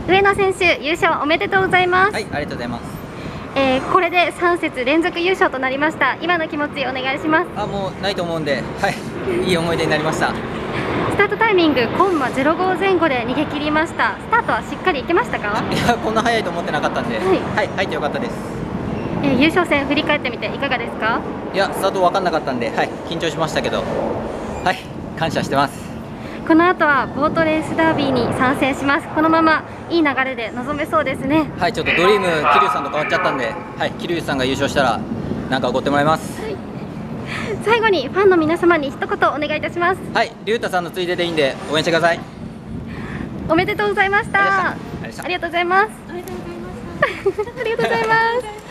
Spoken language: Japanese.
上野選手、優勝おめでとうございます。 はい、ありがとうございます。 これで3節連続優勝となりました。今の気持ちお願いします。 もうないと思うんで、はい、いい思い出になりました。 スタートタイミングコンマ05前後で逃げ切りました。スタートはしっかりいけましたか？ いや、こんな早いと思ってなかったんで、はい、入ってよかったです。 優勝戦振り返ってみていかがですか？ いや、スタート分かんなかったんで、はい、緊張しましたけど、はい、感謝してます。 この後はボートレースダービーに参戦します。このままいい流れで臨めそうですね。 はい、ちょっとドリーム桐生さんと変わっちゃったんで、はい、桐生さんが優勝したらなんかおごってもらいます。 はい、最後にファンの皆様に一言お願いいたします。 はい、龍太さんのついででいいんで応援してください。 おめでとうございました。 ありがとうございます。 ありがとうございます。ありがとうございます。